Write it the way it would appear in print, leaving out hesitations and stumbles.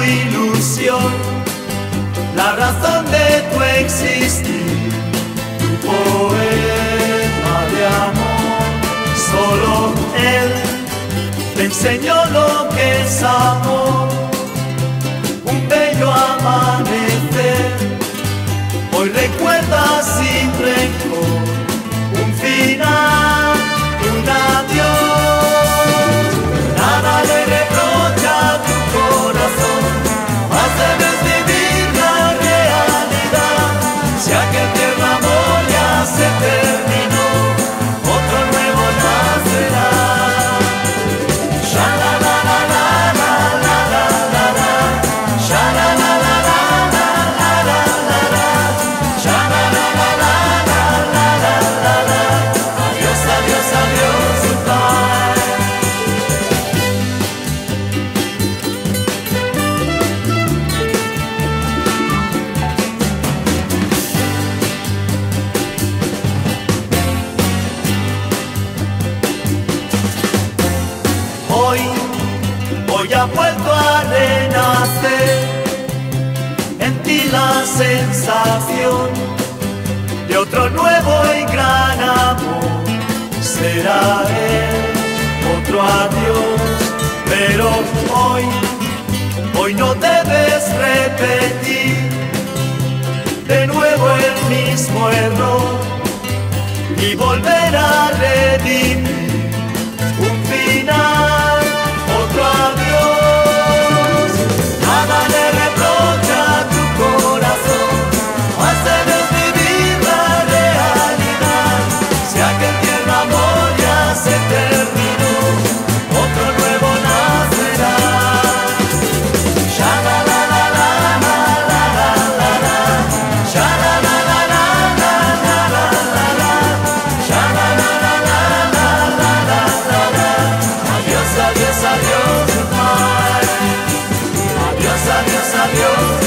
ilusión, la razón de tu existir, tu poema de amor. Solo él te enseñó lo que es amor, un bello amanecer. Hoy recuerda sin rencor un final, un adiós. Nada le reprocha a tu corazón, más debes vivir la realidad. Si aquel tierno amor ya se terminó, otro nuevo nacerá. Sha la la la la la la la la, sha la la la la la la la la, sha la la la la la la la la. Adiós, adiós, adiós, goodbye. Hoy ha vuelto a renacer en ti la sensación de otro nuevo y gran amor. Será él otro adiós, pero hoy no debes repetir de nuevo el mismo error y volver a redimir un final, otro adiós. Nada le reprocha a tu corazón, más debes vivir la realidad. Si aquel tierno amor ya se terminó, otro nuevo nacerá. Sha la la la la la la la la, sha la la la la la la la la, sha la la la la la la la la. Adiós, adiós, adiós, goodbye. Adiós, adiós, adiós.